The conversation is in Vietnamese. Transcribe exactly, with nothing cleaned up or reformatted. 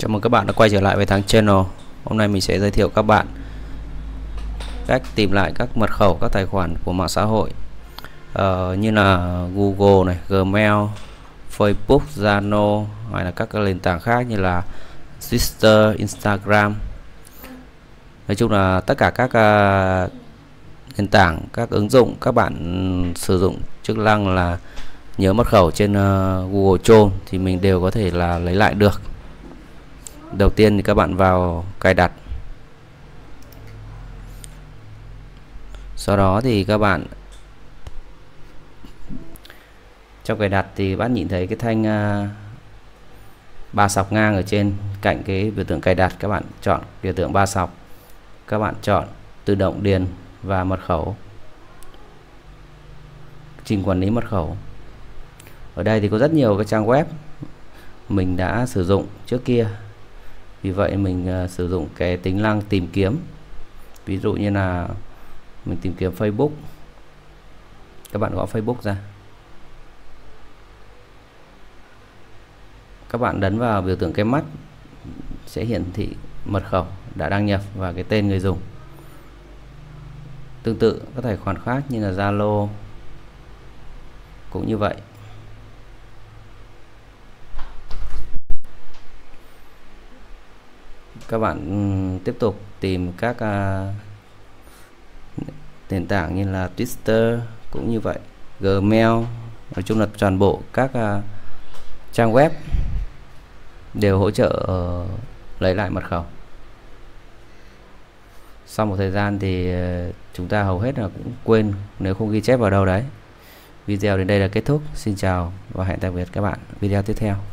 Chào mừng các bạn đã quay trở lại với Thắng Channel. Hôm nay mình sẽ giới thiệu các bạn cách tìm lại các mật khẩu các tài khoản của mạng xã hội uh, như là Google này, Gmail, Facebook, Zalo hay là các cái nền tảng khác như là Twitter, Instagram. Nói chung là tất cả các uh, nền tảng, các ứng dụng các bạn sử dụng chức năng là nhớ mật khẩu trên uh, Google Chrome thì mình đều có thể là lấy lại được. Đầu tiên thì các bạn vào cài đặt, sau đó thì các bạn trong cài đặt thì bạn nhìn thấy cái thanh uh, ba sọc ngang ở trên cạnh cái biểu tượng cài đặt. Các bạn chọn biểu tượng ba sọc, các bạn chọn tự động điền và mật khẩu, trình quản lý mật khẩu. Ở đây thì có rất nhiều cái trang web mình đã sử dụng trước kia, vì vậy mình uh, sử dụng cái tính năng tìm kiếm. Ví dụ như là mình tìm kiếm Facebook, các bạn gõ Facebook ra, các bạn ấn vào biểu tượng cái mắt sẽ hiển thị mật khẩu đã đăng nhập và cái tên người dùng. Tương tự các tài khoản khác như là Zalo cũng như vậy. Các bạn tiếp tục tìm các uh, nền tảng như là Twitter cũng như vậy, Gmail, nói chung là toàn bộ các uh, trang web đều hỗ trợ uh, lấy lại mật khẩu. Sau một thời gian thì uh, chúng ta hầu hết là cũng quên nếu không ghi chép vào đâu đấy. Video đến đây là kết thúc. Xin chào và hẹn tạm biệt các bạn video tiếp theo.